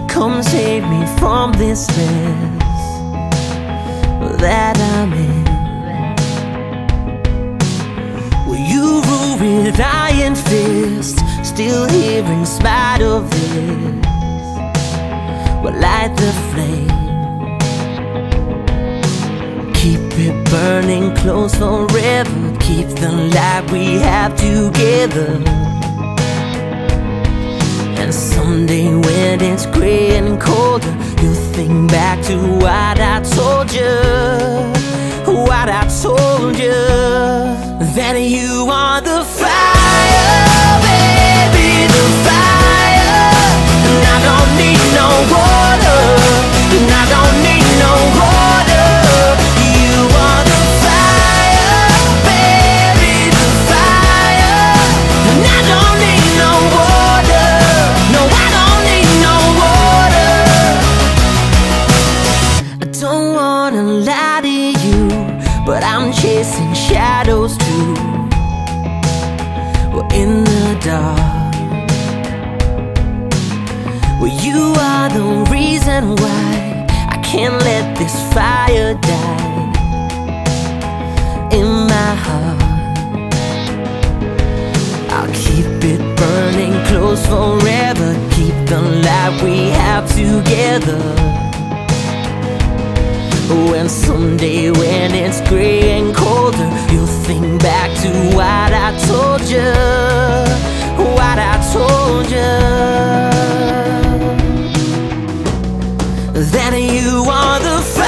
Come save me from this mess that I'm in. Will you rule with iron fist, still here in spite of this? Will light the flame, keep it burning close forever, keep the light we have together. And someday when it's gray and colder, you'll think back to what I told you, what I told you, that you are the fire, baby, the fire. And I don't need no water, and I don't need no water. You are the fire, baby, the fire. And I don't need no water, no, I don't need no water. I don't wanna lie to you, but I'm chasing shadows too. We're in the dark. Well, you are the reason why I can't let this fire die in my heart. I'll keep it burning close forever, keep the light we have together. When someday when it's gray and colder, you'll think back to what I told you, what I told you, that you are the